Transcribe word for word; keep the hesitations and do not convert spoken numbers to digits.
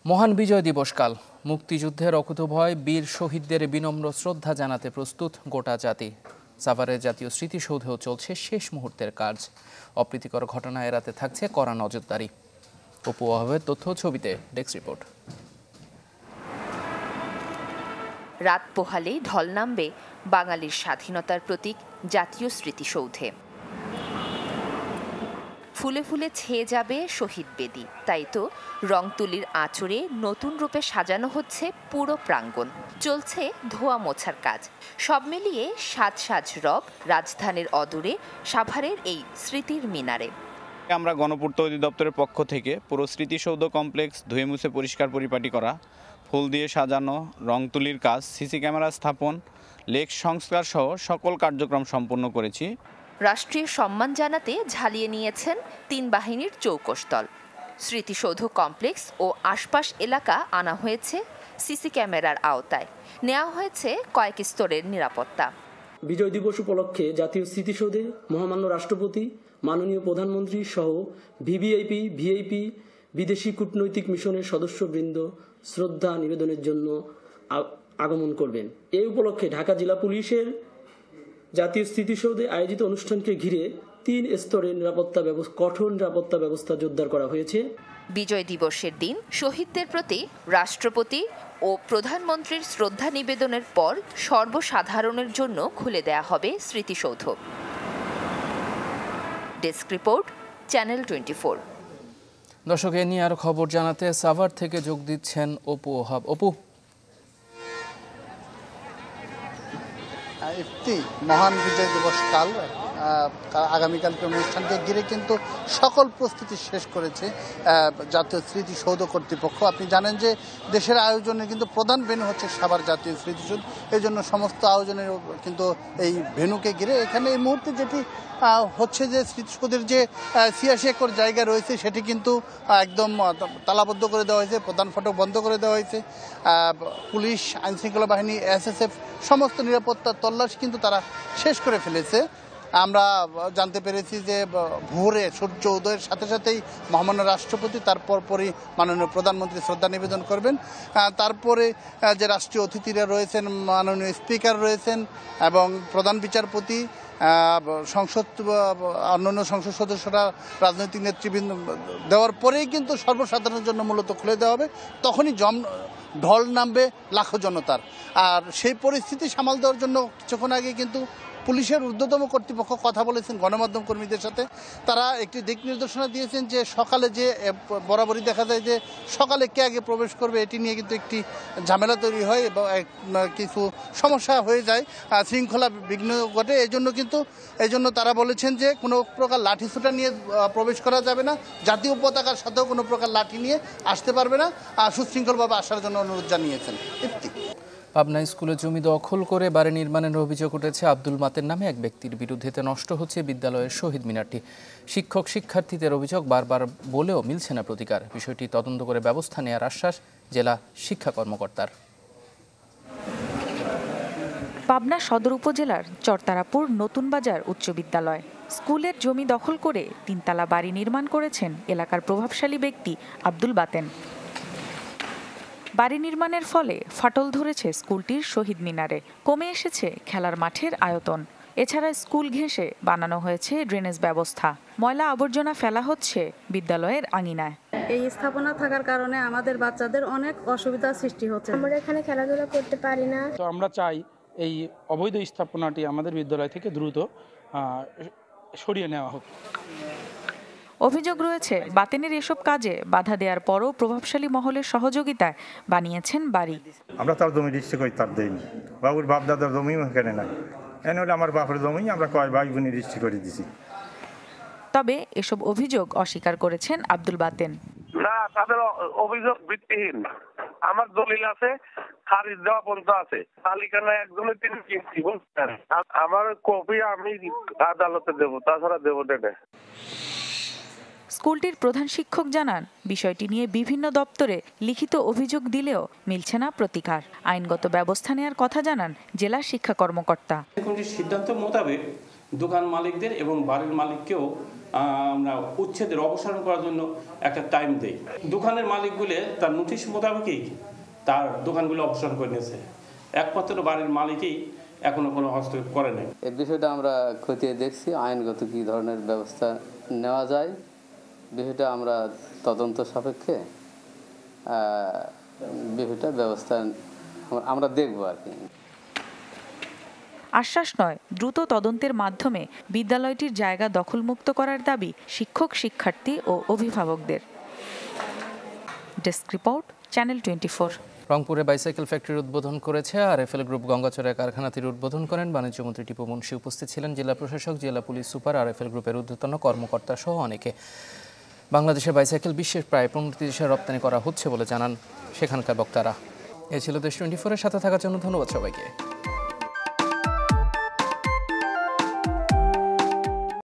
মহান বিজয় দিবস কাল। মুক্তিযুদ্ধের অকুতোভয় বীর শহীদদের বিনম্র শ্রদ্ধা জানাতে প্রস্তুত গোটা জাতি। সাভারের জাতীয় স্মৃতিসৌধেও চলছে শেষ মুহূর্তের কাজ। অপ্রীতিকর ঘটনা এড়াতে থাকছে কড়া নজরদারি। অপু ওয়াহাবের তথ্য ছবিতে ডেস্ক রিপোর্ট। রাত পোহালে ঢল নামবে বাঙালির স্বাধীনতার প্রতীক জাতীয় স্মৃতিসৌধে। ফুলে ফুলে ছেয়ে যাবে শহীদ বেদি। তাই তো রংতুলির আঁচড়ে নতুন রূপে সাজানো হচ্ছে পুরো প্রাঙ্গণ। চলছে ধোয়া মোছার কাজ। সব মিলিয়ে সাজ সাজ রব রাজধানীর অদূরে সাভারের এই স্মৃতির মিনারে। আমরা গণপূর্ত অধিদপ্তরের পক্ষ থেকে পুরো স্মৃতিসৌধ কমপ্লেক্স ধুয়ে মুছে পরিষ্কার পরিপাটি করা, ফুল দিয়ে সাজানো, রং তুলির কাজ, সিসি ক্যামেরা স্থাপন, লেক সংস্কার সহ সকল কার্যক্রম সম্পন্ন করেছি। রাষ্ট্রীয় সম্মান জানাতে ঝালিয়ে নিয়েছেন তিন বাহিনীর চৌকশদল। স্মৃতিসৌধ কমপ্লেক্স ও আশপাশ এলাকা আনা হয়েছে সিসি ক্যামেরার আওতায়। নেওয়া হয়েছে কয়েক স্তরের নিরাপত্তা। বিজয় দিবস উপলক্ষে জাতীয় স্মৃতিসৌধে মহামান্য রাষ্ট্রপতি, মাননীয় প্রধানমন্ত্রী সহ ভিভিআইপি, ভিআইপি, বিদেশি কূটনৈতিক মিশনের সদস্যবৃন্দ শ্রদ্ধা নিবেদনের জন্য আগমন করবেন। এই উপলক্ষে ঢাকা জেলা পুলিশের জাতীয় স্মৃতিসৌধে আয়োজিত অনুষ্ঠানকে ঘিরে তিন স্তরের নিরাপত্তা ব্যবস্থা কঠোর নিরাপত্তা ব্যবস্থা জোরদার করা হয়েছে। বিজয় দিবসের দিন শহীদদের প্রতি রাষ্ট্রপতি ও প্রধানমন্ত্রীর শ্রদ্ধা নিবেদনের পর সর্বসাধারণের জন্য খুলে দেয়া হবে স্মৃতিসৌধ। Desk report, channel twenty four. দর্শক, এ নিয়ে আরো খবর জানাতে সাভার থেকে যোগ দিচ্ছেন অপু ওয়াহাব। অপু, একটি মহান বিজয় দিবস কাল আগামীকালকে অনুষ্ঠানকে ঘিরে কিন্তু সকল প্রস্তুতি শেষ করেছে জাতীয় স্মৃতিসৌধ কর্তৃপক্ষ। আপনি জানেন যে দেশের আয়োজনে কিন্তু প্রধান ভেন্যু হচ্ছে সাভার জাতীয় স্মৃতিসৌধ। এই জন্য সমস্ত আয়োজনের কিন্তু এই ভেন্যুকে ঘিরে এখানে এই মুহূর্তে যেটি হচ্ছে যে স্মৃতিসৌধের যে ছিয়াশি একর জায়গা রয়েছে সেটি কিন্তু একদম তালাবদ্ধ করে দেওয়া হয়েছে, প্রধান ফটক বন্ধ করে দেওয়া হয়েছে। পুলিশ, আইনশৃঙ্খলা বাহিনী, এসএসএফ সমস্ত নিরাপত্তা তল্লাশি কিন্তু তারা শেষ করে ফেলেছে। আমরা জানতে পেরেছি যে ভোরে সূর্য উদয়ের সাথে সাথেই মহামান্য রাষ্ট্রপতি, তারপর পরই মাননীয় প্রধানমন্ত্রী শ্রদ্ধা নিবেদন করবেন। তারপরে যে রাষ্ট্রীয় অতিথিরা রয়েছেন, মাননীয় স্পিকার রয়েছেন এবং প্রধান বিচারপতি, সংসদ, অন্যান্য সংসদ সদস্যরা, রাজনৈতিক নেতৃবৃন্দ দেওয়ার পরেই কিন্তু সর্বসাধারণের জন্য মূলত খুলে দেওয়া হবে। তখনই জম ঢল নামবে লাখো জনতার। আর সেই পরিস্থিতি সামাল দেওয়ার জন্য কিছুক্ষণ আগে কিন্তু পুলিশের ঊর্ধ্বতম কর্তৃপক্ষ কথা বলেছেন গণমাধ্যম কর্মীদের সাথে। তারা একটি দিক নির্দেশনা দিয়েছেন যে সকালে যে বরাবরই দেখা যায় যে সকালে কে আগে প্রবেশ করবে এটি নিয়ে কিন্তু একটি ঝামেলা তৈরি হয় এবং কিছু সমস্যা হয়ে যায়, শৃঙ্খলা বিঘ্ন ঘটে। এই জন্য কিন্তু এই জন্য তারা বলেছেন যে কোনো প্রকার লাঠিসোঁটা নিয়ে প্রবেশ করা যাবে না, জাতীয় পতাকার সাথেও কোনো প্রকার লাঠি নিয়ে আসতে পারবে না, সুশৃঙ্খলভাবে আসার জন্য অনুরোধ জানিয়েছেন। পাবনা স্কুলে জমি দখল করে বাড়ি নির্মাণের অভিযোগ উঠেছে আব্দুল বাতেন নামে এক ব্যক্তির বিরুদ্ধে। নষ্ট হচ্ছে বিদ্যালয়ের শহীদ মিনারটি। শিক্ষক শিক্ষার্থীদের অভিযোগ বারবার বলেও মিলছে না প্রতিকার। বিষয়টি তদন্ত করে ব্যবস্থা নেওয়ার আশ্বাস জেলা শিক্ষা কর্মকর্তার। পাবনা সদর উপজেলার চরতারাপুর নতুন বাজার উচ্চ বিদ্যালয় স্কুলের জমি দখল করে তিনতলা বাড়ি নির্মাণ করেছেন এলাকার প্রভাবশালী ব্যক্তি আব্দুল বাতেন। বাড়ি নির্মাণের ফলে ফাটল ধরেছে স্কুলটির শহীদ মিনারে, কমে এসেছে খেলার মাঠের আয়তন। এছাড়া স্কুল ঘেঁষে বানানো হয়েছে ড্রেনেজ ব্যবস্থা। ময়লা আবর্জনা ফেলা হচ্ছে বিদ্যালয়ের আঙিনায়। এই স্থাপনা থাকার কারণে আমাদের বাচ্চাদের অনেক অসুবিধার সৃষ্টি হচ্ছে। আমরা এখানে খেলাধুলা করতে পারি না। তো আমরা চাই এই অবৈধ স্থাপনাটি আমাদের বিদ্যালয় থেকে দ্রুত সরিয়ে নেওয়া হোক। অভিযোগ রয়েছে বাতেনের এসব কাজে বাধা দেওয়ার পরও প্রভাবশালী মহলের সহযোগিতায় বানিয়েছেন বাড়ি। আমরা তার জমি রেজিস্ট্রি করে তার দেইনি, বাবুর বাপ দাদার জমিও এখানে নাই, এনে হলে আমার বাপের জমি আমরা কয় ভাই বোন রেজিস্ট্রি করে দিছি। তবে এসব অভিযোগ অস্বীকার করেছেন আব্দুল বাতেন। না, তাদের অভিযোগ ভিত্তিহীন। আমার দলিল আছে, খারিজ দেওয়া পর্যন্ত আছে, তালিকানা একজনের তিনি কিনছি বলছেন। আমার কপি আমি আদালতে দেবো, তাছাড়া দেবো না। স্কুলটির প্রধান শিক্ষক জানান, বিষয়টি নিয়ে বিভিন্ন দপ্তরে লিখিত অভিযোগ দিলেও মিলছে না প্রতিকার। আইনগত ব্যবস্থা নেওয়ার কথা জানান জেলা শিক্ষা কর্মকর্তা। সিদ্ধান্ত মোতাবেক দোকান মালিকদের এবং বাড়ির মালিককেও আমরা উচ্ছেদের অপসারণ করার জন্য একটা টাইম দেই। দোকানের মালিকগুলো তার নোটিশ মোতাবেকই তার দোকানগুলো অপসারণ করে নিয়েছে, একমাত্র বাড়ির মালিকই এখনো কোনো হস্তক্ষেপ করে নাই। এই বিষয়টা আমরা খতিয়ে দেখছি, আইনগত কী ধরনের ব্যবস্থা নেওয়া যায় বিষয়টা আমরা তদন্ত সাপেক্ষে বিষয়টা ব্যবস্থা আমরা দেখব আর কি। আশ্বাস নয়, দ্রুত তদন্তের মাধ্যমে বিদ্যালয়টির জায়গা দখলমুক্ত করার দাবি শিক্ষক, শিক্ষার্থী ও অভিভাবকদের। Desk report, channel twenty four. রংপুরে বাইসাইকেল ফ্যাক্টরির উদ্বোধন করেছে আরএফএল গ্রুপ। গঙ্গাচড়ায় কারখানাটির উদ্বোধন করেন বাণিজ্যমন্ত্রী টিপু মুন্সি। উপস্থিত ছিলেন জেলা প্রশাসক, জেলা পুলিশ সুপার, আরএফএল গ্রুপের ঊর্ধ্বতন কর্মকর্তা সহ অনেকে। বাংলাদেশের বাইসাইকেল বিশ্বের প্রায় পনেরোটি দেশে রপ্তানি করা হচ্ছে বলে জানান সেখানকার বক্তারা। এ ছিল দেশ টোয়েন্টি ফোরের সাথে থাকার জন্য ধন্যবাদ সবাইকে।